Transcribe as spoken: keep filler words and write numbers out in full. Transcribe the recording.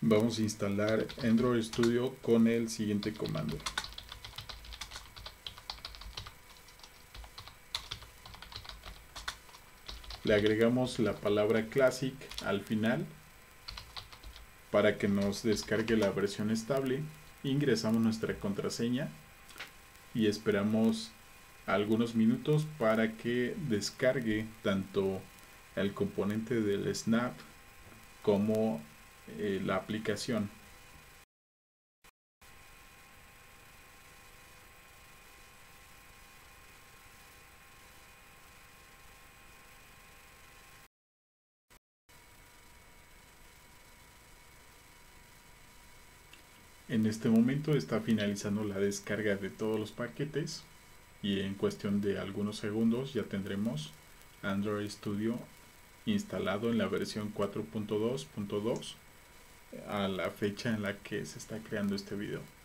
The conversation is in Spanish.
Vamos a instalar Android Studio con el siguiente comando. Le agregamos la palabra Classic al final para que nos descargue la versión estable. Ingresamos nuestra contraseña y esperamos algunos minutos para que descargue tanto el componente del Snap como eh, la aplicación. En este momento está finalizando la descarga de todos los paquetes y en cuestión de algunos segundos ya tendremos Android Studio instalado en la versión cuatro punto dos punto dos a la fecha en la que se está creando este video.